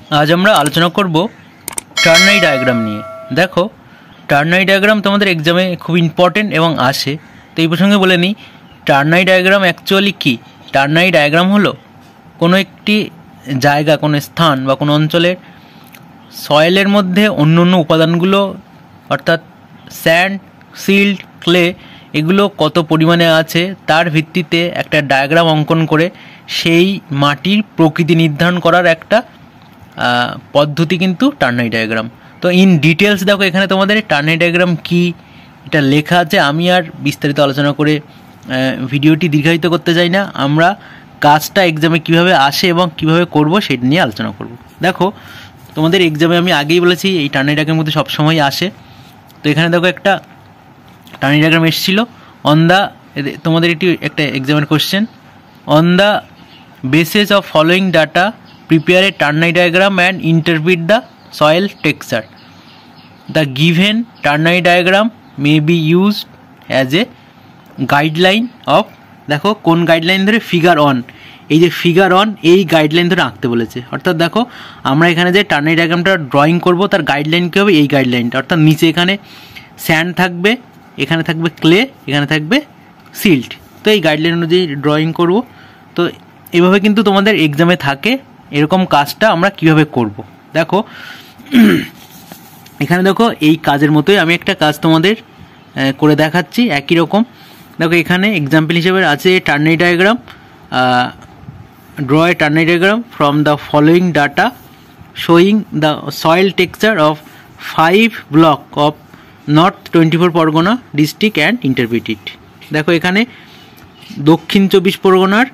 आज আমরা আলোচনা করব টার্নারি ডায়াগ্রাম নিয়ে। দেখো, টার্নারি ডায়াগ্রাম তোমাদের এক্সামে খুব ইম্পর্টেন্ট এবং আসে। তো এই প্রসঙ্গে বলে নিই, টার্নারি ডায়াগ্রাম অ্যাকচুয়ালি কী। টার্নারি ডায়াগ্রাম হলো কোনো একটি জায়গা, কোনো স্থান বা কোনো অঞ্চলের সয়েলের মধ্যে অন্য অন্য উপাদানগুলো, অর্থাৎ স্যান্ড, সিল্ট, ক্লে, এগুলো কত পরিমাণে আছে তার ভিত্তিতে একটা ডায়াগ্রাম অঙ্কন করে সেই মাটির প্রকৃতি নির্ধারণ করার একটা পদ্ধতি কিন্তু টার্নারি ডায়াগ্রাম। তো ইন ডিটেলস দেখো, এখানে তোমাদের টার্নারি ডায়াগ্রাম কী এটা লেখা আছে। আমি আর বিস্তারিত আলোচনা করে ভিডিওটি দীর্ঘায়িত করতে চাই না। আমরা কাজটা এক্সামে কীভাবে আসে এবং কীভাবে করব সেটা নিয়ে আলোচনা করব। দেখো, তোমাদের এক্সামে আমি আগেই বলেছি এই টার্নারি ডায়াগ্রাম মধ্যে সবসময় আসে। তো এখানে দেখো একটা টার্নারি ডায়াগ্রাম এসেছিলো অন দ্য, তোমাদের একটা এক্সামের question, on the basis of following data prepare a ternary diagram and interpret the soil texture. The given ternary diagram may be used as a guideline of, দেখো কোন guideline ধরে, figure on, এই যে figure on এই guideline ধরে আঁকতে বলেছে। অর্থাৎ দেখো, আমরা এখানে যে টার্নারি ডায়াগ্রামটা ড্রয়িং করব তার গাইডলাইন কী হবে, এই গাইডলাইনটা। অর্থাৎ নিচে এখানে স্যান্ড থাকবে, এখানে থাকবে ক্লে, এখানে থাকবে সিল্ট। তো এই গাইডলাইন অনুযায়ী ড্রয়িং করব। তো এভাবে কিন্তু তোমাদের এক্সামে থাকে। এরকম কাজটা আমরা কিভাবে করব, দেখো এখানে দেখো এই কাজের মতোই আমি একটা কাজ তোমাদের করে দেখাচ্ছি একই রকম। দেখো এখানে এক্সাম্পল হিসেবে আছে ternary diagram, draw a ternary diagram from the following data showing the soil texture of 5 block of north 24 Parganas district and interpret it. দেখো এখানে দক্ষিণ 24 পরগনার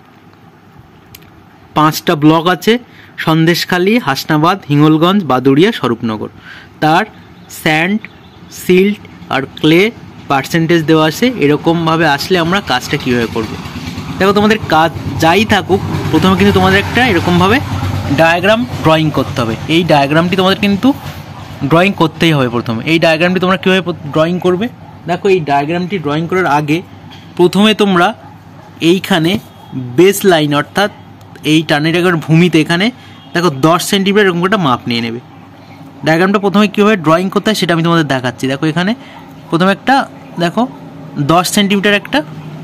5টা ব্লক আছে, সন্দেশখালী, হাসনাবাদ, হিঙ্গলগঞ্জ, বাদুড়িয়া, স্বরূপনগর। তার স্যান্ড, সিল্ট আর ক্লে পার্সেন্টেজ দেওয়া আছে। এরকমভাবে আসলে আমরা কাজটা কীভাবে করব, দেখো তোমাদের কাজ যাই থাকুক, প্রথমে কিন্তু তোমাদের একটা এরকমভাবে ডায়াগ্রাম ড্রয়িং করতে হবে। এই ডায়াগ্রামটি তোমাদের কিন্তু ড্রয়িং করতেই হবে প্রথমে। এই ডায়াগ্রামটি তোমরা কীভাবে ড্রয়িং করবে, দেখো এই ডায়াগ্রামটি ড্রয়িং করার আগে প্রথমে তোমরা এইখানে বেস লাইন, অর্থাৎ এই টার্নারি ডায়াগ্রামের ভূমিতে এখানে দেখো 10 সেন্টিমিটার এরকম একটা মাপ নিয়ে নেবে। ডায়াগ্রামটা প্রথমে কীভাবে ড্রয়িং করতে হয় সেটা আমি তোমাদের দেখাচ্ছি। দেখো এখানে প্রথমে একটা দেখো 10 সেন্টিমিটার একটা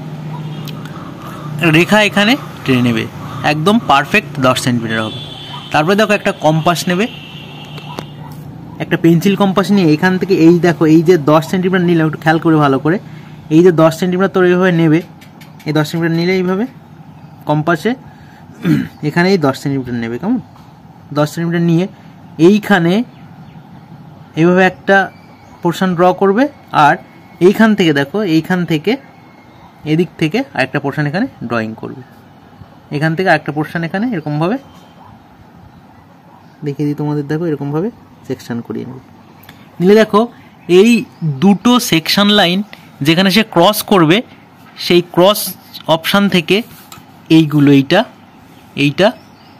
রেখা এখানে টেনে নেবে, একদম পারফেক্ট 10 সেন্টিমিটার হবে। তারপরে দেখো একটা কম্পাস নেবে, একটা পেন্সিল কম্পাস নিয়ে এখান থেকে এই দেখো এই যে 10 সেন্টিমিটার নিলে, একটু খেয়াল করে ভালো করে, এই যে 10 সেন্টিমিটার তোর এইভাবে নেবে, এই 10 সেন্টিমিটার নিলে এইভাবে কম্পাসে এখানে এই 10 সেন্টিমিটার নেবে, কেমন 10 সেন্টিমিটার নিয়ে এইখানে এইভাবে একটা পোর্শন ড্র করবে। আর এইখান থেকে দেখো, এইখান থেকে এদিক থেকে আরেকটা পোর্শন এখানে ড্রয়িং করবে, এখান থেকে আরেকটা পোর্শন এখানে এরকমভাবে দেখিয়ে দিই তোমাদের। দেখো এরকমভাবে সেকশন করিয়ে নেবে, নিলে দেখো এই দুটো সেকশন লাইন যেখানে সে ক্রস করবে, সেই ক্রস অপশান থেকে এইগুলো এইটা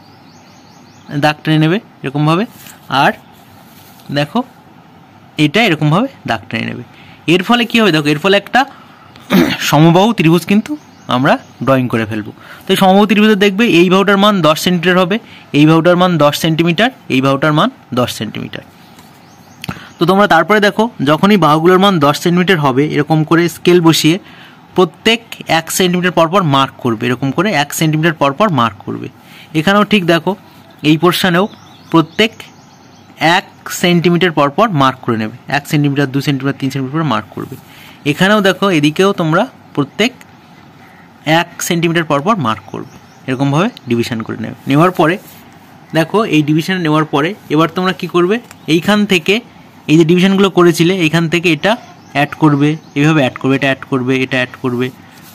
দাগ টেনে নেবে এরকমভাবে। আর দেখো এটা এরকমভাবে দাগ টেনে নেবে। এর ফলে কী হবে, দেখো এর ফলে একটা সমবাহু ত্রিভুজ কিন্তু আমরা ড্রয়িং করে ফেলবো। তো এই সমবাহু ত্রিভুজে দেখবে এই বাহুটার মান 10 সেন্টিমিটার হবে, এই বাহুটার মান 10 সেন্টিমিটার, এই বাহুটার মান 10 সেন্টিমিটার। তো তোমরা তারপরে দেখো যখনই বাহুগুলোর মান 10 সেন্টিমিটার হবে, এরকম করে স্কেল বসিয়ে প্রত্যেক 1 সেন্টিমিটার পরপর মার্ক করবে, এরকম করে 1 সেন্টিমিটার পরপর মার্ক করবে। এখানেও ঠিক দেখো এই পোর্শনেও প্রত্যেক 1 সেন্টিমিটার পরপর মার্ক করে নেবে, 1 সেন্টিমিটার, 2 সেন্টিমিটার, 3 সেন্টিমিটার মার্ক করবে। এখানেও দেখো এদিকেও তোমরা প্রত্যেক 1 সেন্টিমিটার পরপর মার্ক করবে, এরকমভাবে ডিভিশন করে নেবে। নেওয়ার পরে দেখো এই ডিভিশন নেওয়ার পরে এবার তোমরা কি করবে, এইখান থেকে এই যে ডিভিশনগুলো করেছিলে এইখান থেকে এটা অ্যাড করবে, এভাবে অ্যাড করবে, এটা অ্যাড করবে, এটা অ্যাড করবে,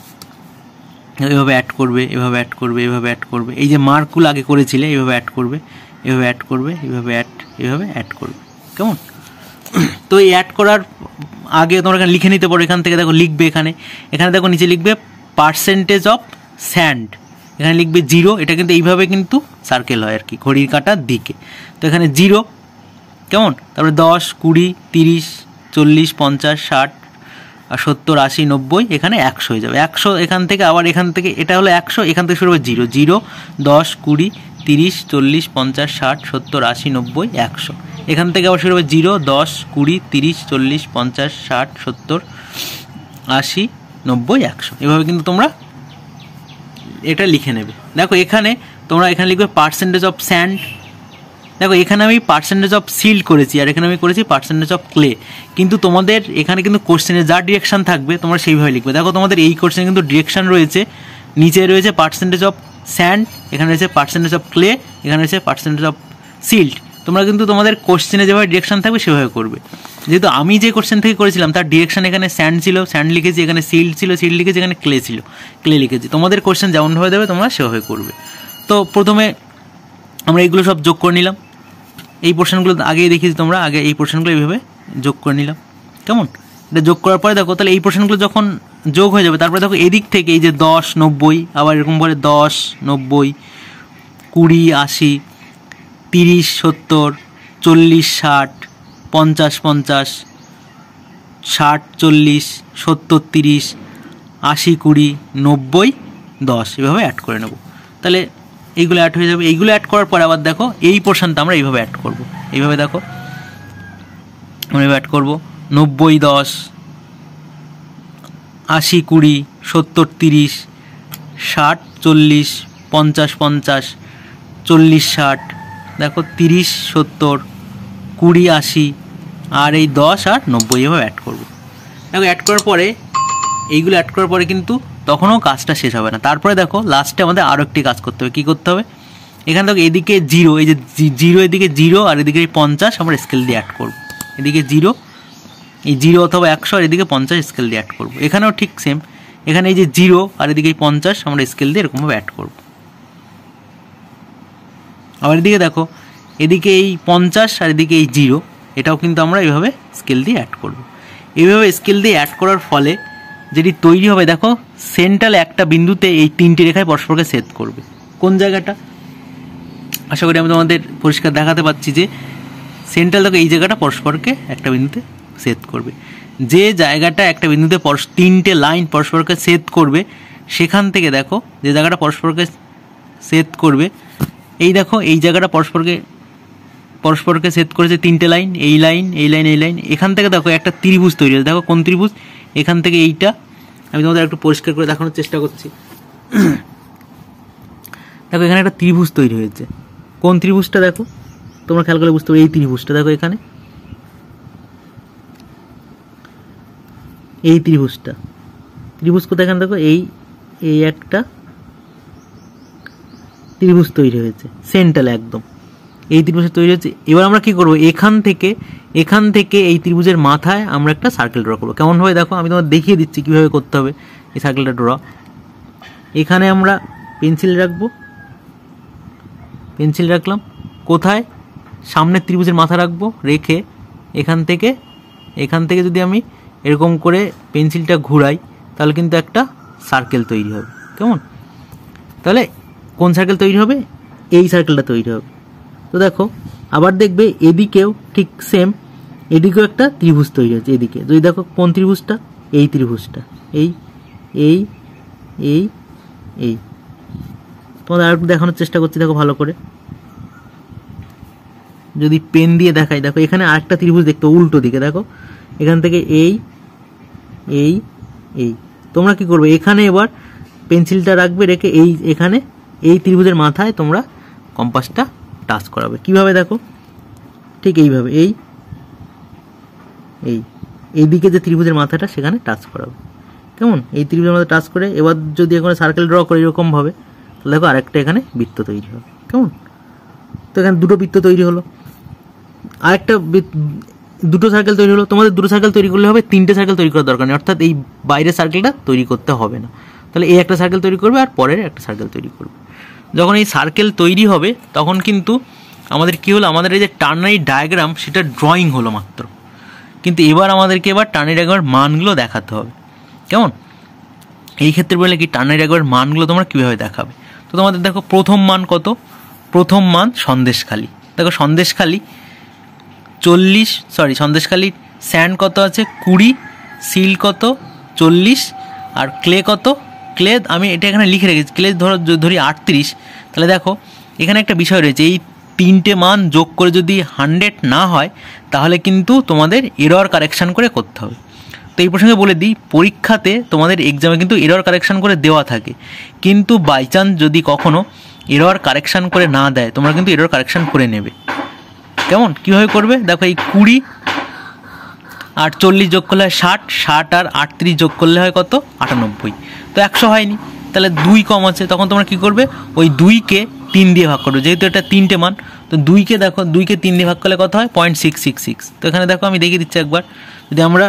এভাবে অ্যাড করবে, এভাবে অ্যাড করবে, এভাবে অ্যাড করবে। এই যে মার্কগুলো আগে করেছিলে এভাবে অ্যাড করবে, এভাবে অ্যাড করবে, এভাবে অ্যাড করবে, কেমন। তো এই অ্যাড করার আগে তোমরা এখানে লিখে নিতে পারো। এখান থেকে দেখো লিখবে, এখানে দেখো নিচে লিখবে পার্সেন্টেজ অফ স্যান্ড, এখানে লিখবে 0। এটা কিন্তু এইভাবে কিন্তু সার্কেল হয় আর কি, ঘড়ির কাঁটার দিকে। তো এখানে 0, কেমন। তারপরে 10, 20, 30, 40, 50, 60, 70, 80, 90, এখানে 100 হয়ে যাবে। 100 এখান থেকে, আবার এখান থেকে এটা হলো 100, এখান থেকে শুরু হবে 0, 0, 10, 20, 30 40 50 60 70 80 90 100। এখান থেকে আবার শুরু হবে 0 10 20 30 40 50 60 70 80 90 100। এভাবে কিন্তু তোমরা এটা লিখে নেবে। দেখো এখানে তোমরা এখানে লিখবে পার্সেন্টেজ অফ স্যান্ড। দেখো এখানে আমি পার্সেন্টেজ অফ সিল্ড করেছি আর এখানে আমি করেছি পার্সেন্টেজ অফ ক্লে, কিন্তু তোমাদের এখানে কিন্তু কোশ্চেনে যা ডিরেকশন থাকবে তোমরা সেইভাবে লিখবে। দেখো তোমাদের এই কোশ্চেনে কিন্তু ডিরেকশন রয়েছে, নিচে রয়েছে পার্সেন্টেজ অফ স্যান্ড, এখানে রয়েছে পার্সেন্টেজ অফ ক্লে, এখানে রয়েছে পার্সেন্টেজ অফ সিল্ড। তোমরা কিন্তু তোমাদের কোশ্চেনে যেভাবে ডিরেকশন থাকবে সেভাবে করবে। যেহেতু আমি যে কোশ্চেন থেকে করেছিলাম তার ডিরেকশন এখানে স্যান্ড ছিল, স্যান্ড লিখেছি, এখানে সিল্ড ছিল, সিল্ড লিখেছি, এখানে ক্লে ছিল, ক্লে লিখেছি। তোমাদের কোশ্চেন যেমনভাবে দেবে তোমরা সেভাবে করবে। তো প্রথমে আমরা এইগুলো সব যোগ করে নিলাম, এই পোর্শনগুলো আগেই দেখিয়েছি তোমরা, আগে এই পোর্শনগুলো এইভাবে যোগ করে নিলাম। কেমন? এটা যোগ করার পরে দেখো তাহলে এই পোর্শনগুলো যখন যোগ হয়ে যাবে তারপরে দেখো এদিক থেকে এই যে 10 90 আবার এরকম করে 10 90 20 80 30 70 40 60 50 50 60 40 70 30 80 20 90 10 এভাবে অ্যাড করে নেব। তাহলে এইগুলো অ্যাড হয়ে যাবে। এইগুলো অ্যাড করার পরে আবার দেখো এই পোর্শনটা আমরা এইভাবে অ্যাড করব। এইভাবে দেখো আমরা অ্যাড করব 90 10 80 20 70 30 60 40 50 50 40 60 দেখো 30 70 20 80 আর এই 10 আর 90 এভাবে অ্যাড করব। দেখো অ্যাড করার পরে এইগুলো অ্যাড করার পরে কিন্তু তখনও কাজটা শেষ হবে না। তারপরে দেখো লাস্টে আমাদের আরও একটি কাজ করতে হবে। কী করতে হবে? এখানে দেখো এদিকে 0, এই যে 0 এদিকে 0 আর এদিকে 50 আমরা স্কেল দিয়ে অ্যাড করব। এদিকে 0, এই 0 অথবা 100 আর এদিকে 50 স্কেল দিয়ে অ্যাড করব। এখানেও ঠিক সেম, এখানে এই যে 0 আর এদিকে 50 আমরা স্কেল দিয়ে এরকমভাবে অ্যাড করব। আবার এদিকে দেখো এদিকে এই 50 আর এদিকে এই 0, এটাও কিন্তু আমরা এইভাবে স্কেল দিয়ে অ্যাড করব। এইভাবে স্কেল দিয়ে অ্যাড করার ফলে যেটি তৈরি হবে দেখো সেন্ট্রাল একটা বিন্দুতে এই তিনটি রেখায় পরস্পরকে ছেদ করবে। কোন জায়গাটা? আশা করি আমি তোমাদের পরিষ্কার দেখাতে পাচ্ছি যে সেন্ট্রাল দেখো এই জায়গাটা পরস্পরকে একটা বিন্দুতে ছেদ করবে। যে জায়গাটা একটা বিন্দুতে তিনটে লাইন পরস্পরকে ছেদ করবে সেখান থেকে দেখো যে জায়গাটা পরস্পরকে ছেদ করবে, এই দেখো এই জায়গাটা পরস্পরকে ছেদ করেছে তিনটে লাইন, এই লাইন এই লাইন এই লাইন। এখান থেকে দেখো একটা ত্রিভুজ তৈরি হয়েছে। দেখো কোন ত্রিভুজ? এখান থেকে এইটা আমি তোমাদের একটু পরিষ্কার করে দেখানোর চেষ্টা করছি। দেখো এখানে একটা ত্রিভুজ তৈরি হয়েছে। কোন ত্রিভুজটা দেখো তোমরা খেয়াল করে বুঝতে পারো, এই ত্রিভুজটা দেখো, এখানে এই ত্রিভুজ কোথায়? এখানে দেখো এই একটা ত্রিভুজ তৈরি হয়েছে সেন্ট্রাল একদম, এই ত্রিভুজ তৈরি হয়েছে। এবার আমরা কি করব? এখান থেকে এই ত্রিভুজের মাথায় আমরা একটা সার্কেল ড্র করবো। কেমন ভাবে দেখো আমি তোমাদের দেখিয়ে দিচ্ছি কিভাবে করতে হবে এই সার্কেলটা ড্র। এখানে আমরা পেন্সিল রাখলাম। কোথায়? সামনের ত্রিভুজের মাথা রাখবো, রেখে এখান থেকে যদি আমি এরকম করে পেন্সিলটা ঘুরাই তাহলে কিন্তু একটা সার্কেল তৈরি হবে। কেমন? তাহলে কোন সার্কেল তৈরি হবে? এই সার্কেলটা তৈরি হবে। তো দেখো আবার দেখবে এদিকেও ঠিক সেম, এদিকেও একটা ত্রিভুজ তৈরি হচ্ছে। এদিকে যদি দেখো কোন ত্রিভুজটা? এই ত্রিভুজটা, এই এই এই এই তোমাদের আর একটু দেখানোর চেষ্টা করছি। দেখো ভালো করে যদি পেন দিয়ে দেখাই, দেখো এখানে আরেকটা ত্রিভুজ দেখতে উল্টো দিকে। দেখো এখান থেকে এই এই এই তোমরা কি করবে? এখানে এবার পেন্সিলটা রাখবে, রেখে এখানে এই ত্রিভুজের মাথায় তোমরা কম্পাসটা টাচ করাবে। কিভাবে? দেখো ঠিক এইভাবে এইদিকে যে ত্রিভুজের মাথাটা সেখানে টাচ করাবে। কেমন? এই ত্রিভুজের মাথা টাচ করে এবার যদি এখানে সার্কেল ড্র করে এরকম ভাবে, তাহলে দেখো আরেকটা এখানে বৃত্ত তৈরি হবে। কেমন? তো এখানে দুটো বৃত্ত তৈরি হলো, আরেকটা দুটো সার্কেল তৈরি হলো। তোমাদের দুটো সার্কেল তৈরি করলে হবে, তিনটে সার্কেল তৈরি করার দরকার নেই, অর্থাৎ এই বাইরের সার্কেলটা তৈরি করতে হবে না। তাহলে এই একটা সার্কেল তৈরি করবে আর পরের একটা সার্কেল তৈরি করবে। যখন এই সার্কেল তৈরি হবে তখন কিন্তু আমাদের কি হলো? আমাদের এই যে টার্নারি ডায়াগ্রাম সেটা ড্রয়িং হলো মাত্র, কিন্তু আমাদেরকে টার্নারি ডায়াগ্রামের মানগুলো দেখাতে হবে। কেমন? এই ক্ষেত্রে বলে কি টার্নারি ডায়াগ্রামের মানগুলো তোমরা কীভাবে দেখাবে? তো তোমাদের দেখো প্রথম মান কত? প্রথম মান সন্দেশখালি। দেখো সন্দেশখালি সন্দেশখালির স্যান্ড কত আছে? 20, সিল কত? 40, আর ক্লে কত? ক্লে আমি এটা এখানে লিখে রেখেছি, ক্লে ধরি 38। তাহলে দেখো এখানে একটা বিষয় রয়েছে, এই 3টে মান যোগ করে যদি 100 না হয় তাহলে কিন্তু তোমাদের এরর কারেকশান করে করতে হবে। তো এই প্রসঙ্গে বলে দিই, পরীক্ষাতে তোমাদের এক্সামে কিন্তু এরর কারেকশান করে দেওয়া থাকে, কিন্তু বাই চান্স যদি কখনও এরর কারেকশান করে না দেয় তোমরা কিন্তু এরর কারেকশান করে নেবে। কেমন কীভাবে করবে দেখো, এই 20 আর 40 যোগ করলে হয় 60, 60 আর 38 যোগ করলে হয় কত 98, তো 100 হয়নি, তাহলে 2 কম আছে, তখন তোমরা কী করবে ওই 2কে 3 দিয়ে ভাগ করবে, যেহেতু এটা 3টে মান, তো 2কে দেখো 2কে 3 দিয়ে ভাগ করলে কত হয় 0.666। তো এখানে দেখো আমি দেখিয়ে দিচ্ছি একবার, যদি আমরা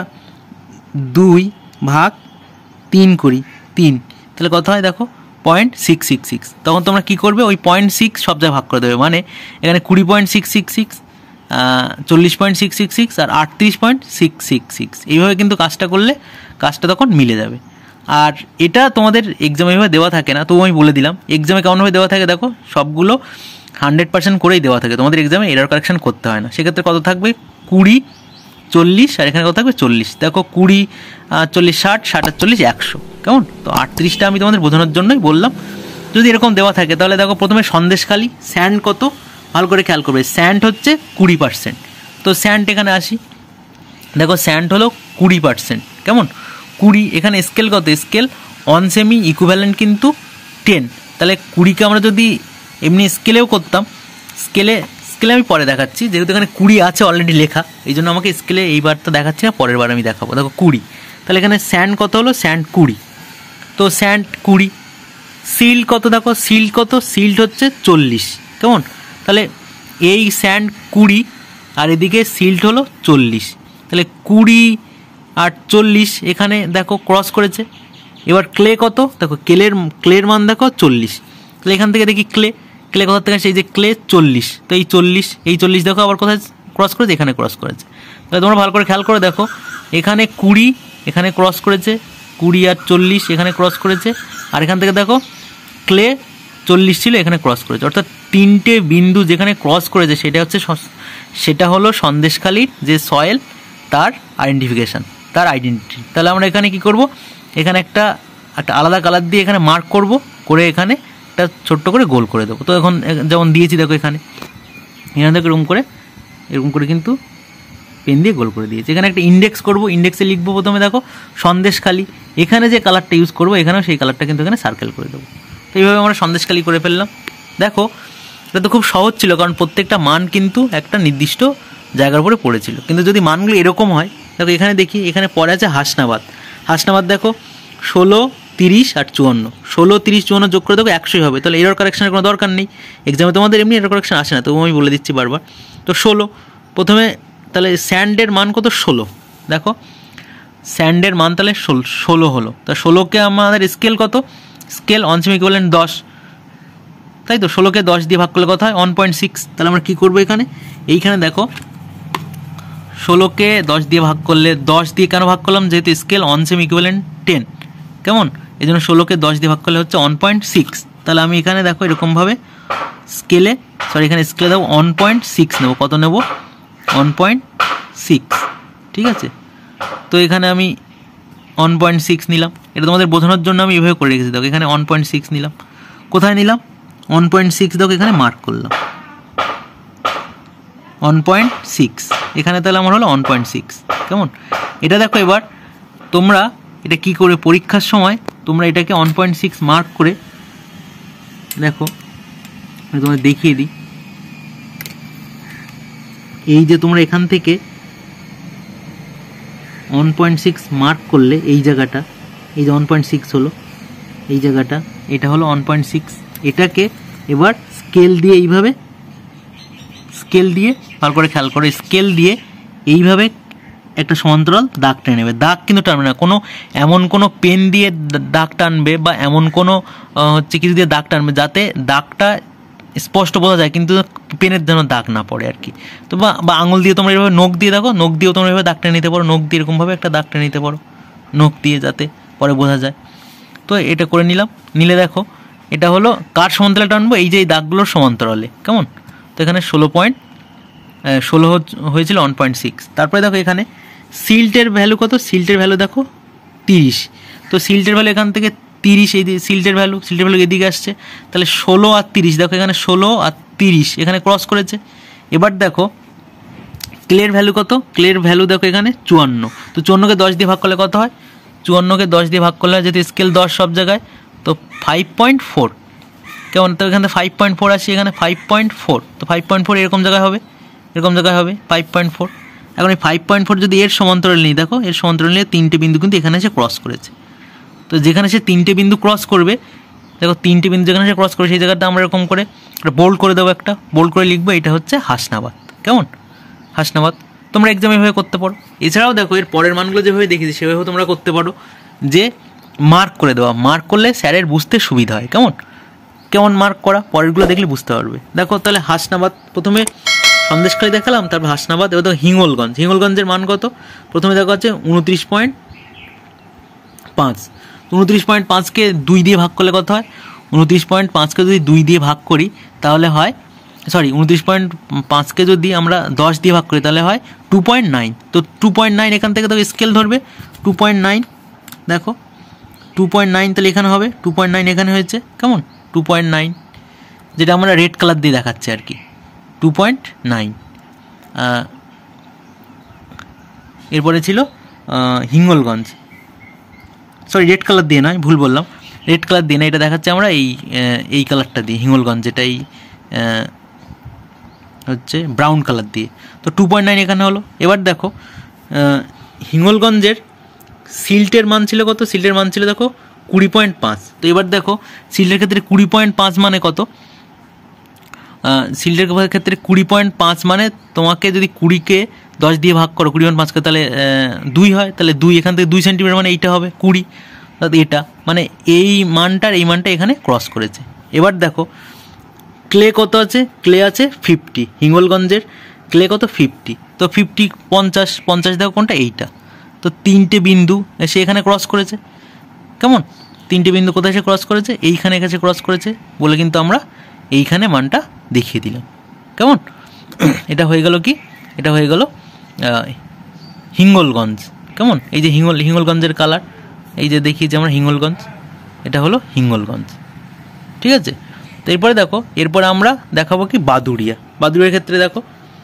2/3 করি 3, তাহলে কত হয় দেখো 0.666। তখন তোমরা কী করবে ওই 0.6 সব জায়গায় ভাগ করে দেবে, মানে এখানে 20.666, 40.666 আর 38.666, এইভাবে কিন্তু কাজটা করলে কাজটা তখন মিলে যাবে। আর এটা তোমাদের এক্সামে এভাবে দেওয়া থাকে না, তবু আমি বলে দিলাম এক্সামে কেমনভাবে দেওয়া থাকে দেখো, সবগুলো 100% করেই দেওয়া থাকে, তোমাদের এক্সামে এরর কারেকশান করতে হয় না। সেক্ষেত্রে কত থাকবে 20, 40 আর এখানে কত থাকবে 40, দেখো 20, 40, 60, 60 আর 40, 100। কেমন, তো 38টা আমি তোমাদের বোঝানোর জন্যই বললাম। যদি এরকম দেওয়া থাকে তাহলে দেখো প্রথমে সন্দেশখালি স্যান্ড কত ভালো করে খেয়াল করবে, স্যান্ড হচ্ছে 20%, তো স্যান্ড এখানে আসি, দেখো স্যান্ড হলো 20%, কেমন 20, এখানে স্কেল কত, স্কেল 1 সেমি ইকুইভ্যালেন্ট কিন্তু 10, তাহলে 20কে আমরা যদি এমনি স্কেলেও করতাম, স্কেলে আমি পরে দেখাচ্ছি, যেহেতু এখানে 20 আছে অলরেডি লেখা, এই জন্য আমাকে স্কেলে এইবার তো দেখাচ্ছি না, পরের বার আমি দেখাবো। দেখো 20, তাহলে এখানে স্যান্ড কত হলো, স্যান্ড 20, তো স্যান্ড 20, সিল্ড কত দেখো, সিল্ড কত, সিল্ড হচ্ছে 40, কেমন, তাহলে এই স্যান্ড 20 আর এদিকে সিল্ড হলো 40, তাহলে 20 আর 40 এখানে দেখো ক্রস করেছে। এবার ক্লে কত দেখো, ক্লের মান দেখো 40, তাহলে এখান থেকে দেখি ক্লে কোথা থেকে আসে, এই যে ক্লে 40, তো এই 40 দেখো আবার কোথায় ক্রস করেছে, এখানে ক্রস করেছে। তাহলে তোমরা ভালো করে খেয়াল করে দেখো, এখানে 20 এখানে ক্রস করেছে, 20 আর 40 এখানে ক্রস করেছে, আর এখান থেকে দেখো ক্লে 40 ছিল এখানে ক্রস করেছে, অর্থাৎ 3টে বিন্দু যেখানে ক্রস করেছে সেটা হলো সন্দেশখালির যে সয়েল তার আইডেন্টিফিকেশান, তার আইডেন্টিটি। তাহলে আমরা এখানে কি করব, এখানে একটা আলাদা কালার দিয়ে এখানে মার্ক করব, করে এখানে একটা ছোট্ট করে গোল করে দেবো। তো এখন যেমন দিয়েছি দেখো, এখানে দেখো এরকম করে কিন্তু পেন দিয়ে গোল করে দিয়েছি। এখানে একটা ইন্ডেক্স করব, ইন্ডেক্সে লিখবো প্রথমে দেখো সন্দেশখালি, এখানে যে কালারটা ইউজ করবো এখানেও সেই কালারটা কিন্তু এখানে সার্কেল করে দেবো। তো এইভাবে আমরা সন্দেশখালি করে ফেললাম। দেখো এটা তো খুব সহজ ছিল, কারণ প্রত্যেকটা মান কিন্তু একটা নির্দিষ্ট জায়গার উপরে পড়েছিল। কিন্তু যদি মানগুলো এরকম হয়, দেখো এখানে দেখি, এখানে পড়ে আছে হাসনাবাদ দেখো 16, 30 আর 54, 16, 30, 54 যোগ করে দেখো 100 হবে, তাহলে এরর কারেকশানের কোনো দরকার নেই, এক্সামে তোমাদের এমনি এরর কারেকশান আসে না, তবু আমি বলে দিচ্ছি বারবার। তো 16 প্রথমে, তাহলে স্যান্ডের মান কত 16, দেখো স্যান্ডের মান তাহলে 16 হলো, তা 16কে আমাদের স্কেল কত, স্কেল 1 সেমি ইকুইভ্যালেন্ট 10, তাই তো 16কে 10 দিয়ে ভাগ করলে কত হয় 1.6। তাহলে আমরা কী করবো এইখানে দেখো 16কে 10 দিয়ে ভাগ করলে, 10 দিয়ে কেন ভাগ করলাম, যেহেতু স্কেল 1 সেমি ইকুইভ্যালেন্ট 10, কেমন, এই জন্য 16কে 10 দিয়ে ভাগ করলে হচ্ছে 1.6। তাহলে আমি এখানে দেখো এরকমভাবে এখানে স্কেলে দেবো 1.6 নেবো, কত নেব 1.6, ঠিক আছে। তো এখানে আমি 1.6 নিলাম, এটা তোমাদের বোঝানোর জন্য আমি এভাবে করে রেখেছি। দেখো এখানে 1.6 নিলাম, কোথায় নিলাম 1.6, দেখো এখানে মার্ক করলাম 1.6, এখানে তাহলে আমার হলো 1.6, কেমন। এটা দেখো এবার তোমরা এটা কি করে পরীক্ষার সময় তোমরা এটাকে 1.6 মার্ক করে দেখো, আমি তোমাদের দেখিয়ে দিই। এই যে তোমরা এখান থেকে 1.6 মার্ক করলে এই জায়গাটা, এই যে 1.6 হলো এই জায়গাটা, এটা হলো 1.6, এটাকে এবার স্কেল দিয়ে এইভাবে, স্কেল দিয়ে ভালো করে খেয়াল করে, স্কেল দিয়ে এইভাবে একটা সমান্তরাল দাগ টেনে নেবে। দাগ কিন্তু টানবে না, এমন কোনো পেন দিয়ে দাগ টানবে বা এমন কোনো কিছু দিয়ে দাগ টানবে যাতে দাগটা স্পষ্ট বোঝা যায়, কিন্তু পেনের যেন দাগ না পড়ে আর কি। তো বা আঙুল দিয়ে তোমরা এভাবে, নখ দিয়ে দেখো, নখ দিয়েও তোমরা এভাবে দাগ টেনে নিতে পারো, নখ দিয়ে এরকমভাবে একটা দাগ টেনে নিতে পারো নখ দিয়ে, যাতে পরে বোঝা যায়। তো এটা করে নিলে দেখো এটা হলো কার সমান্তরালে টানবো, এই যে এই দাগগুলোর সমান্তরালে, কেমন। তো এখানে 16 হয়েছিল 1.6। তারপরে দেখো এখানে সিল্টের ভ্যালু কত, সিল্টের ভ্যালু দেখো 30, তো সিল্টের ভ্যালু এখান থেকে 30 এই সিল্টের ভ্যালু এদিকে আসছে, তাহলে 16 আর 30, দেখো এখানে 16 আর 30 এখানে ক্রস করেছে। এবার দেখো ক্লের ভ্যালু কত, ক্লের ভ্যালু দেখো এখানে 54, তো 54কে 10 দিয়ে ভাগ করলে কত হয়, 54কে 10 দিয়ে ভাগ করলে হয়, যেহেতু স্কেল 10 সব জায়গায়, তো 5.4, কেমন, তো এখানে 5.4 আসছে, এখানে 5.4, তো 5.4 এরকম জায়গায় হবে, 5.4। এখন এই 5.4 যদি এর সমান্তরাল নিই, দেখো এর সমান্তরাল নিয়ে 3টে বিন্দু কিন্তু এখানে এসে ক্রস করেছে, তো যেখানে সে 3টে বিন্দু ক্রস করবে, দেখো 3টে বিন্দু যেখানে সে ক্রস করবে সেই জায়গাটা আমরা এরকম করে বোল্ড করে দেবো, একটা বোল্ড করে লিখবো, এটা হচ্ছে হাসনাবাদ। কেমন, হাসনাবাদ। তোমরা এক্সাম এভাবে করতে পারো। এছাড়াও দেখো এর পরের মানগুলো যেভাবে দেখেছি সেভাবে তোমরা করতে পারো, যে মার্ক করে দেওয়া, মার্ক করলে স্যারের বুঝতে সুবিধা হয়। কেমন মার্ক করা, পরেরগুলো দেখলে বুঝতে পারবে। দেখো তাহলে হাসনাবাদ, প্রথমে সন্দেশখালী দেখালাম, তারপর হাসনাবাদ, এবার দেখো হিঙ্গলগঞ্জের মান কত, প্রথমে দেখো হচ্ছে 29.5, 29.5কে 2 দিয়ে ভাগ করলে কত হয়, 29.5কে যদি 2 দিয়ে ভাগ করি তাহলে হয়, 29.5কে যদি আমরা 10 দিয়ে ভাগ করি তাহলে হয় 2.9, তো 2.9 এখান থেকে তো স্কেল ধরবে 2.9, দেখো 2.9 তাহলে এখানে হবে 2.9, এখানে হয়েছে কেমন 2.9, যেটা আমরা রেড কালার দিয়ে দেখাচ্ছি আর কি 2.9। এরপরে ছিল হিঙ্গলগঞ্জ, রেড কালার দিয়ে নয়, ভুল বললাম, রেড কালার দিয়ে না, এটা দেখাচ্ছে আমরা এই কালারটা দিয়ে, হিঙ্গলগঞ্জ যেটাই হচ্ছে ব্রাউন কালার দিয়ে, তো 2.9 এখানে হলো। এবার দেখো হিঙ্গলগঞ্জের সিল্টের মান ছিল কত, সিল্টের মান ছিল দেখো 20.5, তো এবার দেখো সিল্টের ক্ষেত্রে 20.5 মানে কত, সিল্টের ক্ষেত্রে 20.5 মানে তোমাকে যদি 20কে 10 দিয়ে ভাগ করো 20.5কে, তাহলে 2 হয়, তাহলে 2 এখান থেকে 2 সেন্টিমিটার মানে এইটা হবে 20, এটা মানে এই মানটা এখানে ক্রস করেছে। এবার দেখো ক্লে কত আছে, ক্লে আছে 50, হিঙ্গলগঞ্জের ক্লে কত 50, তো 50 50 দেখো কোনটা, এইটা, তো 3টে বিন্দু এসে এখানে ক্রস করেছে, কেমন 3টে বিন্দু কোথায় এসে ক্রস করেছে, এইখানে এসে ক্রস করেছে বলে কিন্তু আমরা এইখানে মানটা দেখিয়ে দিলাম। কেমন, এটা হয়ে গেল কি, এটা হয়ে গেল হিঙ্গলগঞ্জ। কেমন, এই যে হিঙ্গলগঞ্জের কালার, এই যে দেখিয়েছি আমরা হিঙ্গলগঞ্জ, এটা হলো হিঙ্গলগঞ্জ, ঠিক আছে। তো এরপরে দেখো, এরপরে আমরা দেখাবো কি বাদুড়িয়ার ক্ষেত্রে দেখো,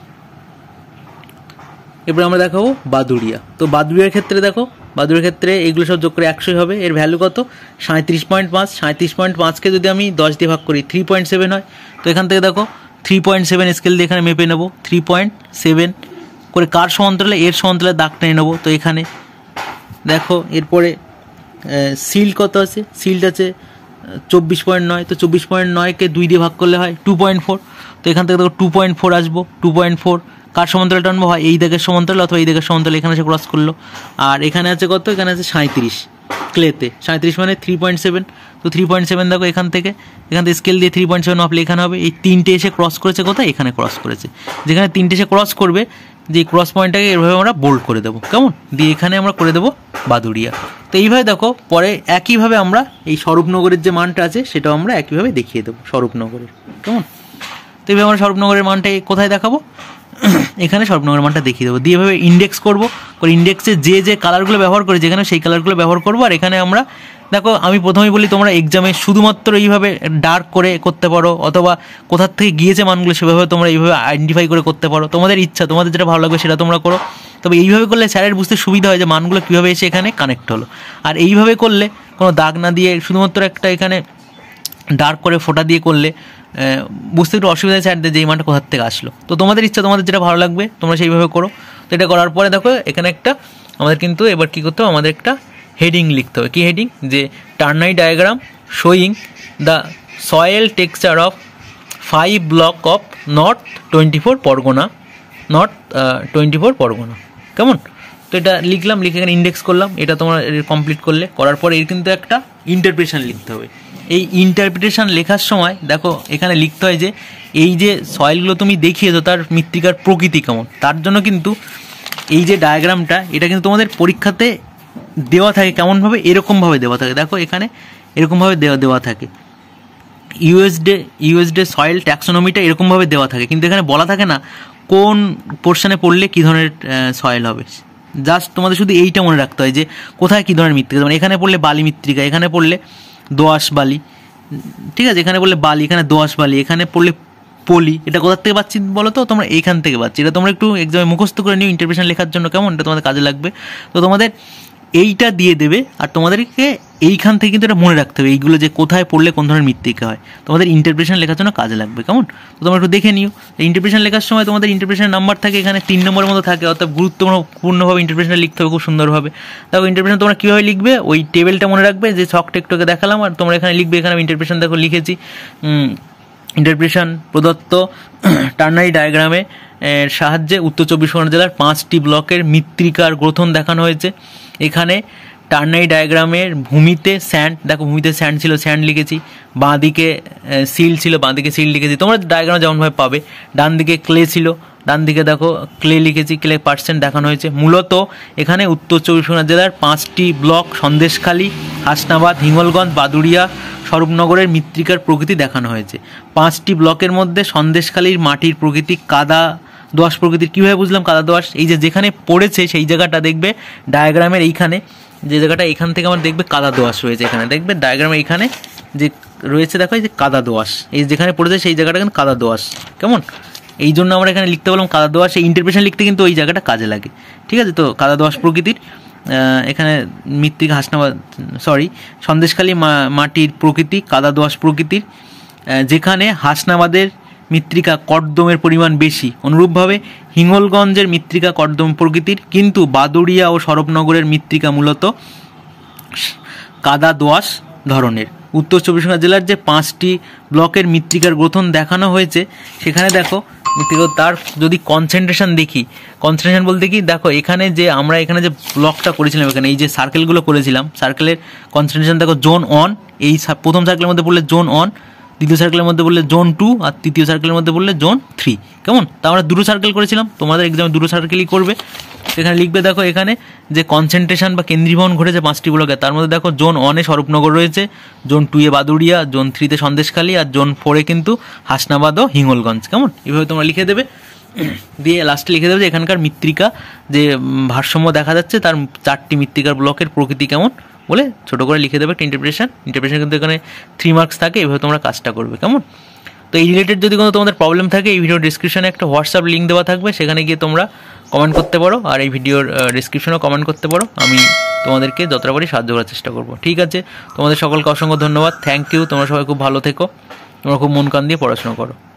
এরপরে আমরা দেখাবো বাদুড়িয়া। তো বাদুড়িয়ার ক্ষেত্রে এগুলো সব যোগ করে 100 হবে। এর ভ্যালু কত 37.5, 37.5কে যদি আমি 10 দিয়ে ভাগ করি 3.7 হয়, তো এখান থেকে দেখো 3.7 স্কেল দিয়ে এখানে মেপে নেবো, 3.7 করে কার সমান্তরালে, এর সমান্তরালে দাগ টেনে নেবো। তো এখানে দেখো এরপরে সিল্ট কত আছে, সিল্ট আছে 24.9, তো 24.9কে 2 দিয়ে ভাগ করলে হয় 2.4, তো এখান থেকে দেখো 2.4 আসবো, 2.4 কার সমান্তরাল টানবো, হয় এই দিকের সমান্তরাল অথবা এই দিকের সমান্তরাল, এখানে এসে ক্রস করলো। আর এখানে আছে কত, এখানে আছে 37 ক্লেতে, 37 মানে 3.7, তো 3.7 দেখো এখান থেকে স্কেল দিয়ে 3.7 মাপলে এখানে হবে, এই 3টে এসে ক্রস করেছে কোথায়, এখানে ক্রস করেছে, যেখানে 3টে এসে ক্রস করবে, যে ক্রস পয়েন্টটাকে এভাবে আমরা বোল্ড করে দেবো, কেমন, দিয়ে এখানে আমরা করে দেবো বাদুড়িয়া। তো এইভাবে দেখো পরে একইভাবে আমরা এই স্বরূপনগরের যে মানটা আছে সেটাও আমরা একইভাবে দেখিয়ে দেবো স্বরূপনগরের, কেমন। তো এইভাবে আমরা স্বরূপনগরের মানটা কোথায় দেখাবো, এখানে স্বরূপনগরের মানটা দেখিয়ে দেবো, দিয়ে এভাবে ইন্ডেক্স করবো, ইন্ডেক্সে যে কালারগুলো ব্যবহার করে যেখানে সেই কালারগুলো ব্যবহার করবো। আর এখানে আমরা দেখো, আমি প্রথমেই বলি তোমরা এক্সামে শুধুমাত্র এইভাবে ডার্ক করে করতে পারো, অথবা কোথার থেকে গিয়েছে মানগুলো সেভাবে তোমরা এইভাবে আইডেন্টিফাই করে করতে পারো, তোমাদের ইচ্ছা, তোমাদের যেটা ভালো লাগবে সেটা তোমরা করো। তবে এইভাবে করলে স্যারের বুঝতে সুবিধা হয় যে মানগুলো কীভাবে এসে এখানে কানেক্ট হলো। আর এইভাবে করলে কোনো দাগ না দিয়ে শুধুমাত্র একটা এখানে ডার্ক করে ফোঁটা দিয়ে করলে বুঝতে একটু অসুবিধা হয় স্যারদের যে এই মানটা কোথার থেকে আসলো। তো তোমাদের ইচ্ছা, তোমাদের যেটা ভালো লাগবে তোমরা সেইভাবে করো। তো এটা করার পরে দেখো এখানে একটা আমাদের কিন্তু এবার কী করতে হবে, আমাদের একটা হেডিং লিখতে হবে। কি হেডিং, যে ternary diagram showing the soil texture of 5 block of north 24 Pargana, কেমন। তো এটা লিখলাম, লিখে এখানে ইন্ডেক্স করলাম, এটা তোমরা কমপ্লিট করার পরে এর কিন্তু একটা ইন্টারপ্রিটেশন লিখতে হবে। এই ইন্টারপ্রিটেশন লেখার সময় দেখো এখানে লিখতে হয় যে এই যে সয়েলগুলো তুমি দেখিয়েছো তার মৃত্তিকার প্রকৃতি কেমন, তার জন্য কিন্তু এই যে ডায়াগ্রামটা এটা কিন্তু তোমাদের পরীক্ষাতে দেওয়া থাকে কেমনভাবে, এরকমভাবে দেওয়া থাকে। দেখো এখানে এরকমভাবে দেওয়া থাকে, ইউএসডে সয়েল ট্যাক্সোনমিটা এরকমভাবে দেওয়া থাকে, কিন্তু এখানে বলা থাকে না কোন পোর্শনে পড়লে কী ধরনের সয়েল হবে। জাস্ট তোমাদের শুধু এইটা মনে রাখতে হয় যে কোথায় কী ধরনের মৃত্তিকা, মানে এখানে পড়লে বালি মৃত্তিকা, এখানে পড়লে দোআঁশ বালি, ঠিক আছে, এখানে বললে বালি, এখানে দোআঁশ বালি, এখানে পড়লে পলি। এটা কোথার থেকে পাচ্ছি বলো তো? তোমরা এইখান থেকে পাচ্ছি। এটা তোমরা একটু এক্সামে মুখস্থ করে নিও ইন্টারপ্রিটেশন লেখার জন্য, কেমন? এটা তোমাদের কাজে লাগবে। তো তোমাদের এইটা দিয়ে দেবে, আর তোমাদেরকে এইখান থেকে কিন্তু এটা মনে রাখতে হবে, এইগুলো যে কোথায় পড়লে কোন ধরনের মৃত্তিকা হয়, তোমাদের ইন্টারপ্রিটেশন লেখার জন্য কাজে লাগবে, কেমন? তো তোমরা একটু দেখে নিও। ইন্টারপ্রিটেশন লেখার সময় তোমাদের ইন্টারপ্রিটেশন নাম্বার থাকে এখানে 3 নম্বরের মতো থাকে, অর্থাৎ গুরুত্বপূর্ণভাবে ইন্টারপ্রিটেশন লিখতে হবে খুব সুন্দরভাবে। দেখো ইন্টারপ্রিটেশন তোমরা কীভাবে লিখবে, ওই টেবিলটা মনে রাখবে যে ছকটা একটুকে দেখালাম, আর তোমরা এখানে লিখবে। এখানে ইন্টারপ্রিটেশন দেখো লিখেছি, ইন্টারপ্রিটেশন প্রদত্ত টার্নারি ডায়াগ্রামে এর সাহায্যে উত্তর 24 পরগনা জেলার 5টি ব্লকের মৃত্তিকার গ্রথন দেখানো হয়েছে। এখানে টার্নারি ডায়াগ্রামের ভূমিতে স্যান্ড, দেখো ভূমিতে স্যান্ড ছিল, স্যান্ড লিখেছি। বাঁ দিকে সিল ছিল, বাঁ দিকে সিল লিখেছি। তোমরা ডায়াগ্রাম যেমনভাবে পাবে। ডান দিকে ক্লে ছিল, ডান দিকে দেখো ক্লে লিখেছি, ক্লে % দেখানো হয়েছে। মূলত এখানে উত্তর 24 পরগনা জেলার 5টি ব্লক সন্দেশখালী, হাসনাবাদ, হিঙ্গলগঞ্জ, বাদুড়িয়া, স্বরূপনগরের মৃত্তিকার প্রকৃতি দেখানো হয়েছে। 5টি ব্লকের মধ্যে সন্দেশখালীর মাটির প্রকৃতি কাদা দোআঁশ প্রকৃতির। কীভাবে বুঝলাম কাদা দোআঁশ? এই যে যেখানে পড়েছে সেই জায়গাটা দেখবে ডায়াগ্রামের এইখানে, যে জায়গাটা এখান থেকে আমার দেখবে কাদা দোআঁশ রয়েছে, এখানে দেখবে ডায়াগ্রামে এইখানে যে রয়েছে, দেখো এই যে কাদা দোআঁশ, এই যেখানে পড়েছে সেই জায়গাটা কিন্তু কাদা দোআঁশ, কেমন? এই জন্য আমরা এখানে লিখতে বললাম কাদা দোআঁশ। এই ইন্টারপ্রিটেশন লিখতে কিন্তু ওই জায়গাটা কাজে লাগে, ঠিক আছে? তো কাদা দোআঁশ প্রকৃতির এখানে মৃত্তিকা হাসনাবাদ সন্দেশখালী মাটির প্রকৃতি কাদা দোআঁশ প্রকৃতির, যেখানে হাসনাবাদের মৃত্তিকা কর্দমের পরিমাণ বেশি। অনুরূপভাবে হিঙ্গলগঞ্জের মৃত্তিকা কর্দম প্রকৃতির, কিন্তু বাদুড়িয়া ও স্বরূপনগরের মৃত্তিকা মূলত কাদা দোআঁশ ধরনের। উত্তর 24 পরগনা জেলার যে 5টি ব্লকের মৃত্তিকার গ্রথন দেখানো হয়েছে, সেখানে দেখো মৃত্তিকা তার যদি কনসেন্ট্রেশন দেখি, কনসেন্ট্রেশন বলতে কি, দেখো এখানে যে আমরা এখানে যে ব্লকটা করেছিলাম, এখানে এই যে সার্কেলগুলো করেছিলাম, সার্কেলের কনসেন্ট্রেশন দেখো জোন 1, এই প্রথম সার্কেলের মধ্যে বললে জোন 1, দ্বিতীয় সার্কেলের মধ্যে বললে জোন 2, আর তৃতীয় সার্কেলের মধ্যে বললে জোন 3, কেমন? তা আমরা দুটো সার্কেল করেছিলাম, তোমাদের এক্সামে দুটো সার্কেলই করবে। সেখানে লিখবে দেখো এখানে যে কনসেন্ট্রেশন বা কেন্দ্রীভবন ঘটেছে 5টি ব্লকে, তার মধ্যে দেখো জোন 1-এ স্বরূপনগর রয়েছে, জোন 2-এ বাদুড়িয়া, জোন 3-তে সন্দেশখালী, আর জোন 4-এ কিন্তু হাসনাবাদ ও হিঙ্গলগঞ্জ, কেমন? এভাবে তোমরা লিখে দেবে। দিয়ে লাস্টে লিখে দেবে যে এখানকার মৃত্তিকা যে ভারসাম্য দেখা যাচ্ছে, তার 4টি মৃত্তিকার ব্লকের প্রকৃতি কেমন বলে ছোটো করে লিখে দেবে একটা ইন্টারপ্রিটেশন কিন্তু এখানে 3 মার্কস থাকে। এভাবে তোমরা কাজটা করবে, কেমন? তো এই রিলেটেড যদি কোনো তোমাদের প্রবলেম থাকে, এই ভিডিও ডিসক্রিপশনে একটা হোয়াটসঅ্যাপ লিঙ্ক দেওয়া থাকবে, সেখানে গিয়ে তোমরা কমেন্ট করতে পারো, আর এই ভিডিওর ডিসক্রিপশনেও কমেন্ট করতে পারো। আমি তোমাদেরকে যতটা পারি সাহায্য করার চেষ্টা করবো, ঠিক আছে? তোমাদের সকলকে অসংখ্য ধন্যবাদ, থ্যাংক ইউ। তোমরা সবাই খুব ভালো থেকো, তোমরা খুব মন কান দিয়ে পড়াশোনা করো।